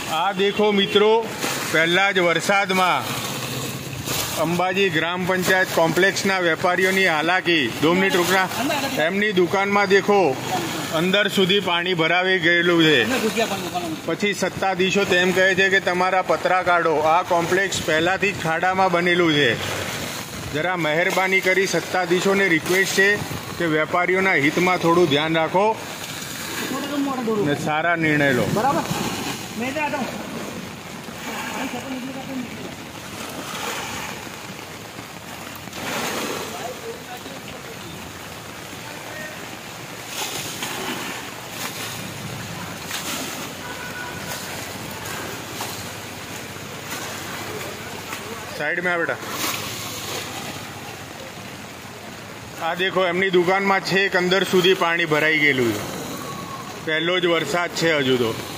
આ દેખો મિત્રો, પહેલા જ વરસાદમાં અંબાજી ગ્રામ પંચાયત કોમ્પ્લેક્સના વેપારીઓની હાલાકી 2 મિનિટ રૂકના, એમની દુકાનમાં દેખો અંદર સુધી પાણી ભરાવી ગયેલું છે। પછી સત્તાધીશો તેમ કહે છે કે તમારા પતરા કાઢો। આ કોમ્પ્લેક્સ પહેલાથી જ ખાડામાં બનેલું છે। જરા મહેરબાની કરી સત્તાધીશોને રિક્વેસ્ટ છે કે વેપારીઓના હિતમાં થોડું ધ્યાન રાખો ને સારા નિર્ણય લો। साइड में आ बेटा। आ देखो एमनी दुकान में छेक अंदर सुधी पानी भराई गेलू है। पहलो ज वरसाद है हजू तो।